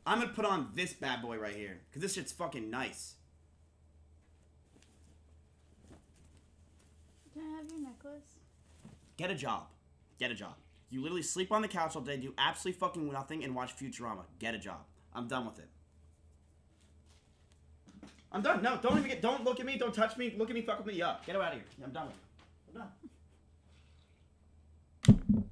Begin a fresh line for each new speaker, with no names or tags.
I'm gonna put on this bad boy right here. Because this shit's fucking nice.
Can I have your necklace?
Get a job. Get a job. You literally sleep on the couch all day, do absolutely fucking nothing, and watch Futurama. Get a job. I'm done with it. I'm done. No, don't look at me. Don't touch me. Look at me. Fuck me up. Get out of here. I'm done with it. I'm done.